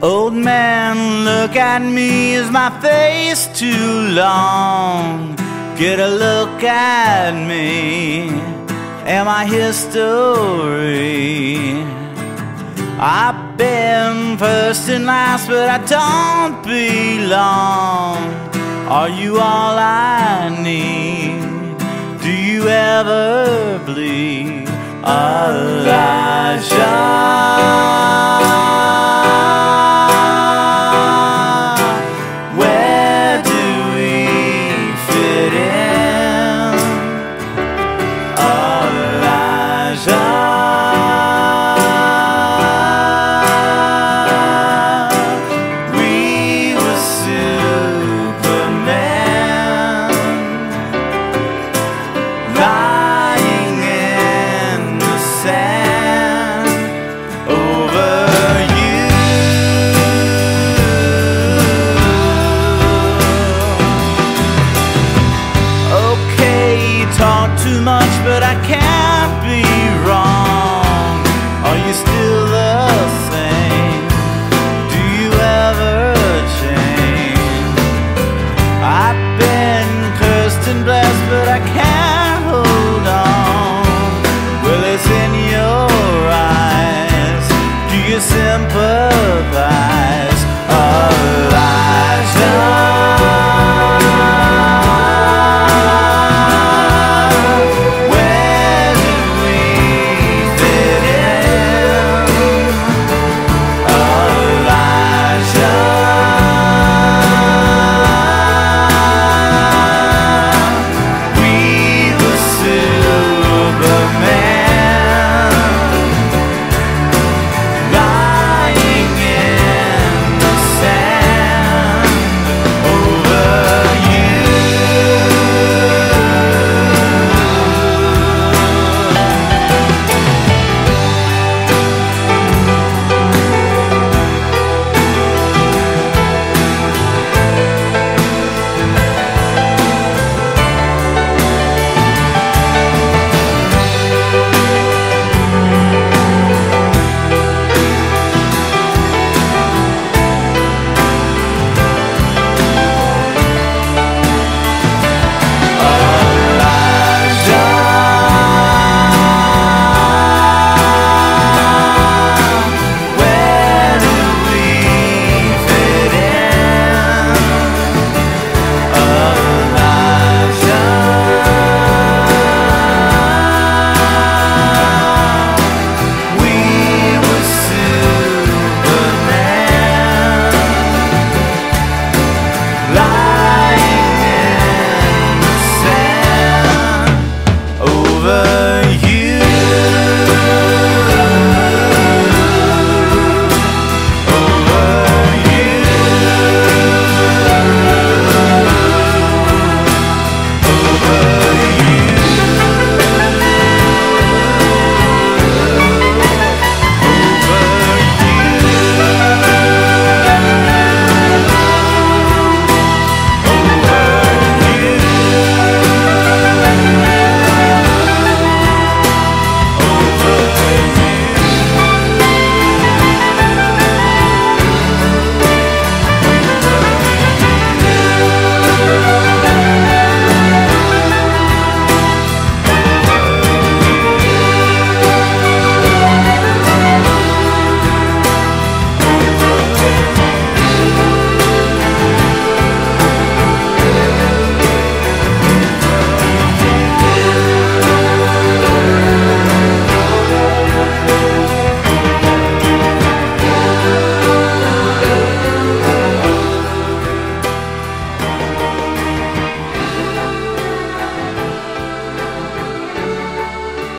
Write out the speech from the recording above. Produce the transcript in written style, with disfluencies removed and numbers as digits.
Old man, look at me, is my face too long? Get a look at me, am I history? I've been first and last, but I don't belong. Are you all I need? Do you ever bleed? Elijah, too much, but I can't be wrong. Are you still the same? Do you ever change? I've been cursed and blessed, but I can't hold on. Well, it's in your eyes. Do you sympathize?